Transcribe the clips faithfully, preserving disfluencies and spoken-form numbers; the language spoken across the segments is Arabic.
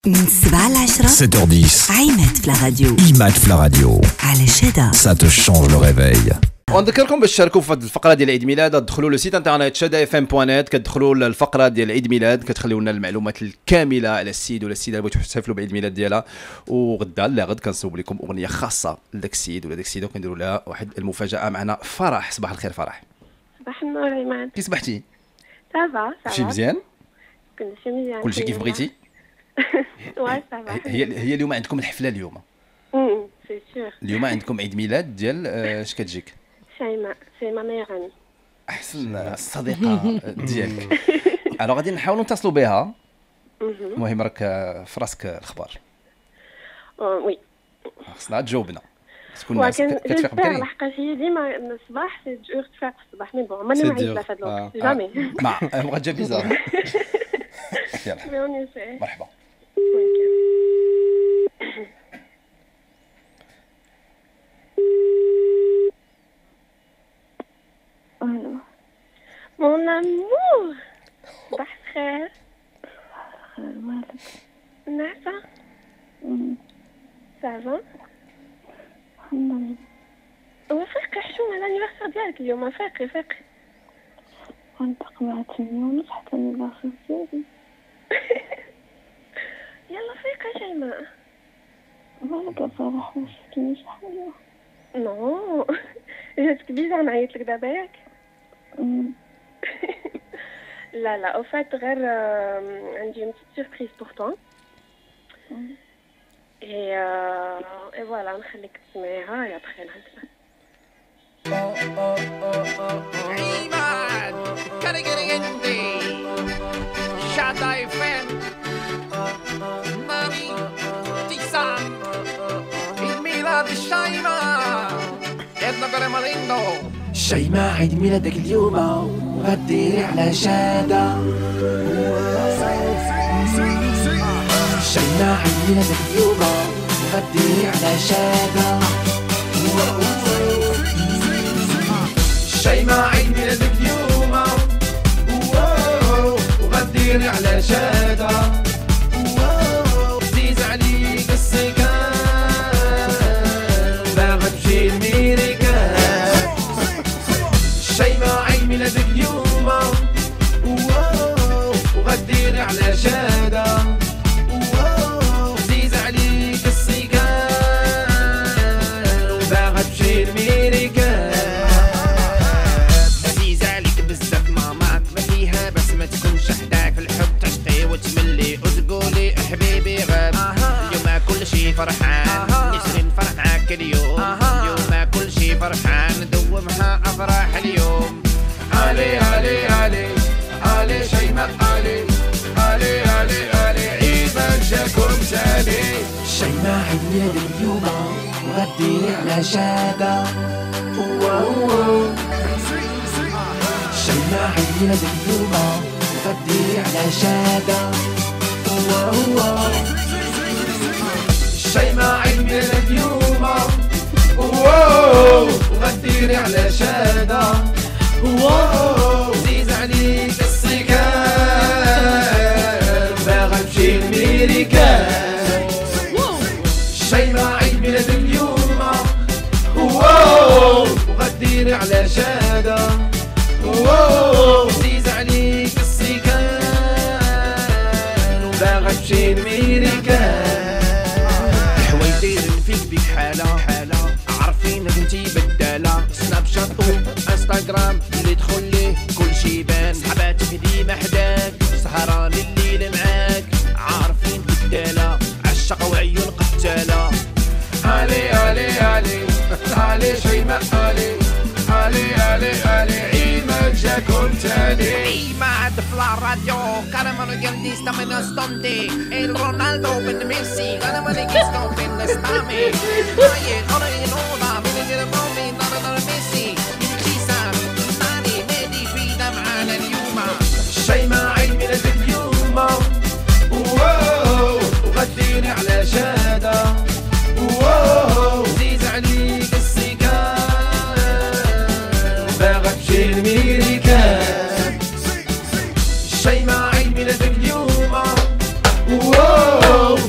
من السبعة للعشرة sept heures dix. عيمات في الراديو. عيمات في الراديو. على شادة. Ça te change le réveil. ونذكركم باش تشاركوا في الفقره ديال عيد ميلاد. تدخلوا لو سيت انترنت شادا اف ام بوان نت، كتدخلوا للفقره ديال عيد ميلاد، كتخليو لنا المعلومات الكامله على السيد ولا السيده اللي بغيتوا تحتفلوا بعيد الميلاد ديالها. وغدا لا غد كنصوب لكم اغنيه خاصه لذاك السيد ولا داك السيده، وكنديروا لها واحد المفاجاه معنا. فرح، صباح الخير فرح. صباح النور ايمان. كي صبحتي؟ صافا صافا. شي مزيان؟ كلشي مزيان. كلشي كيف بغيتي؟ واه صافا. هي هي اليوم عندكم الحفله اليوم. امم سي سور. اليوم عندكم عيد ميلاد ديال اش كتجيك؟ شيماء، شيماء ميغاني. احسن الصديقه ديالك. الو غادي نحاولوا نتصلوا بها. المهم راك في راسك الاخبار. وي. خصنا تجاوبنا. تكون كتفيق بكري. لحقاش هي ديما الصباح سي دور تفيق في الصباح، مي بون ماني معيطه في هذا الوقت جامي. ما بغا جا بيزار. يلا مرحبا. الو مون امور، صباح الخير. مالك؟ نعسة؟ صافا؟ الحمد لله. وفيقي حشومة، الانيفرسير ديالك اليوم، فيقي فيقي. غنطق مع تمنية ونص حتى الانيفرسير ديالي. يلا فيقي شيماء. مالك صراحة ما شفتنيش حاجة. نو جاتك بيزا نعيط لك دابا ياك؟ لا لا، او فات غير عندي une petite surprise pour toi. et euh, et voilà نخليك تسمعيها يا بخير نهضر. ايمان كان عندي شادا فين مامي تيسان عيد ميلاد شيماء يدنا كريم ليندو. شيماء عيد ميلادك اليوم غديري على شادة. شيماء عيد ميلادك اليوم غديري على شادة. شيماء عيد ميلادك اليوم وغديري على شادة. زيز عليك السكان باغا تمشي لميريكان. شيماء عيد ميلادك اليوم وغديري على شادة. زيز عليك السيقان باغا تمشي لميريكان. عزيز عليك بزاف ماماك، ما فيها بس ما تكونش حداك. في الحب تشقي وتملي وتقولي حبيبي غاب. اليوم كل شي فرحان، نشري نفرح معاك اليوم. اليوم كل شي فرحان، ندومها افراح اليوم. علي علي علي علي شيماء علي علي علي علي عيد ما جاكم تالي. شيماء عيد ميلادك اليوم وغديري على شادة. شيماء عيد ميلادك اليوم وغديري على شادة. شيماء عيد ميلادك اليوم وغديري على شادة. زيز عليك السكان باغا تمشي لميريكان. شيماء عيد ميلادك اليوم وغديري على شادة. زيز عليك السكان باغا تمشي لميريكان. الحوايج دايرين فيك بيك حالة حالة، عارفينك انتي بدالة. سناب شات انستغرام اللي تدخل ليه كل شي بان. صحباتك ديما حداك، سهران الليل معاك، عارفين بدالة عالشقا وعيون قتالة. علي علي علي علي شيماء علي علي علي علي عيد ما جاكم تاني. عيماد في الراديو كارمان جنديستا من استونتي الرونالدو بن ميسي كارمان جيستو بن ستامي هاي اوري نودا من جيرمومي نار ميسي كيسان ناني ميدي فيدا معانا اليوم. شيماء عيد ميلادك اليوم وغديري على شادة. زيز عليك السيقان باغا تمشي لميريكان. شيماء عيد ميلادك اليوم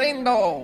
ريندو.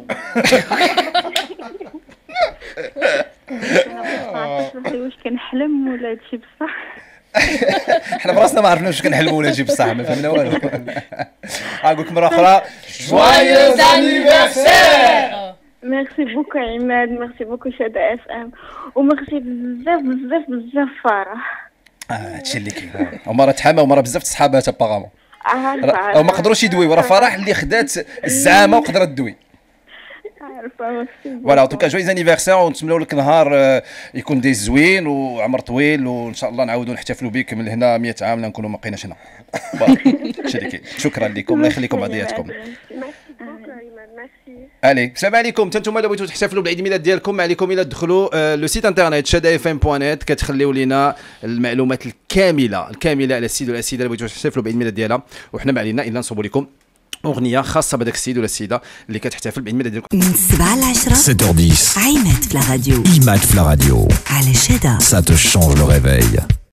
واش كنحلم ولا هادشي بصح؟ حنا براسنا ما عرفناش واش كنحلموا ولا نجي بصح ما فهمنا والو. نقول لكم مره اخرى جويوز انيفرسير. ميرسي بوكو عماد، ميرسي بوكو شادا اف ام، وميرسي بزاف بزاف بزاف فرح. اه هادشي اللي كاين. ومره تحامى ومره بزاف صحابات ابارامون. عارفه وما قدروش يدويو، راه فرح اللي خدات الزعامه وقدرت تدوي. عارفه ميرسي. فوالا ان توكا جويز انيفرسير، ونتمنوا لك نهار يكون دي زوين وعمر طويل، وان شاء الله نعاودوا نحتفلوا بك من هنا مية عام لا نكونوا ما بقيناش هنا. هادشي اللي كاين. شكرا لكم، الله يخليكم بعضياتكم. الي السلام عليكم. نتوما الا بغيتوا تحتفلوا بالعيد ميلاد ديالكم ما عليكم الا تدخلوا لو سيت انترنت شادا اف ام بوان نت، كتخليو لينا المعلومات الكامله الكامله على السيد ولا السيده اللي بغيتوا تحتفلوا بالعيد ميلاد ديالها، وحنا ما علينا الا نصوبوا لكم اغنيه خاصه بهذاك السيد ولا السيده اللي كتحتفل بعيد ميلاد ديالكم. من السبعة لعشرة sept heures dix. عيمات في الراديو I M A T في la radio. على شادة. Ça te change le réveil.